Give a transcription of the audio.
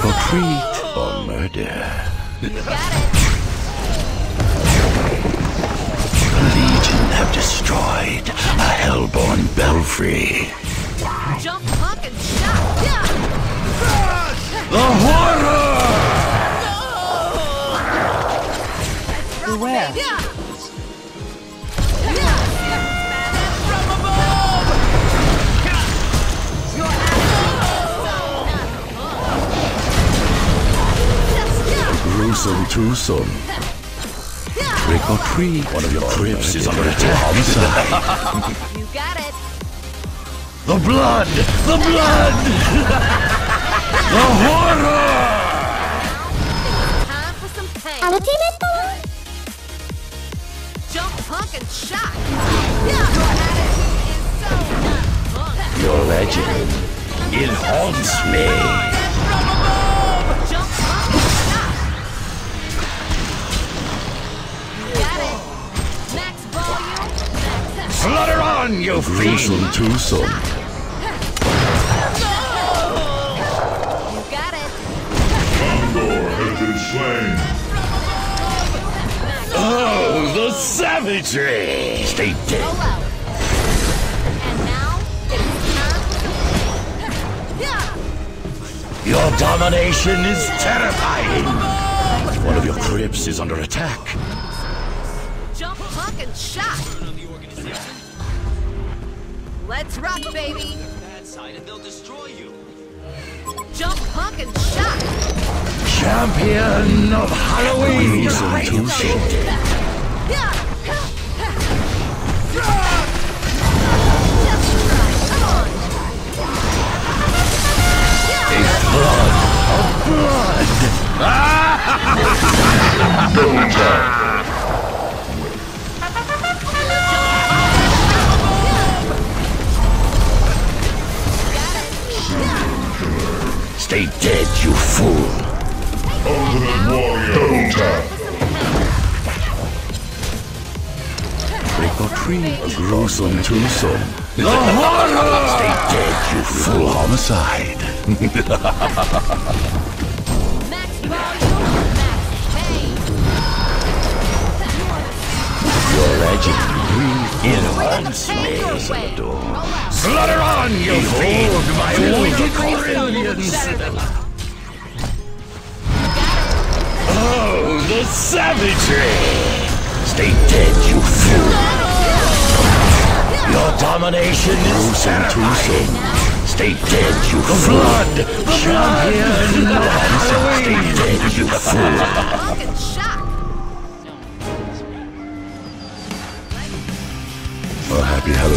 Trick or treat or murder. The Legion have destroyed a Hellborn belfry. Jump, huck, and shot! Yeah! The horror! Beware. Yeah! Gruesome twosome. Trick or treat. One of your crypts is under attack. Homicide. You got it! The blood! The blood! The horror! Time for some pain! Jump, huck, and shot! Yeah! Your attitude is so Your legend. It haunts me. Jump, huck, and shot! You got it! Max volume! Max Slaughter on, you fiend! Gruesome twosome. You got it! Condor has been slain. Oh, the savagery! Stay Roll dead. out! And now, it's time for yeah! Your domination is terrifying. One of your crypts is under attack. Jump, huck, and shot! Let's rock, baby! Bad side and they'll destroy you. Jump, huck, and shot! Champion of Halloween! Gruesome twosome. Yeah! Just try, come on! Stay dead, you fool! Ultimate Warrior. Double tap. Trick or treat. A gruesome twosome. The horror! Stay dead, you fool! Homicide. Max volume, max pain! Your legend. It haunts me. Slaughter on, you fiend! My wicked brilliance! Oh, the savagery! Stay dead, you fool! Your domination is terrifying! Stay dead, you flood! The champion of Halloween! Stay dead, you fool! Huck and shot! A happy Halloween.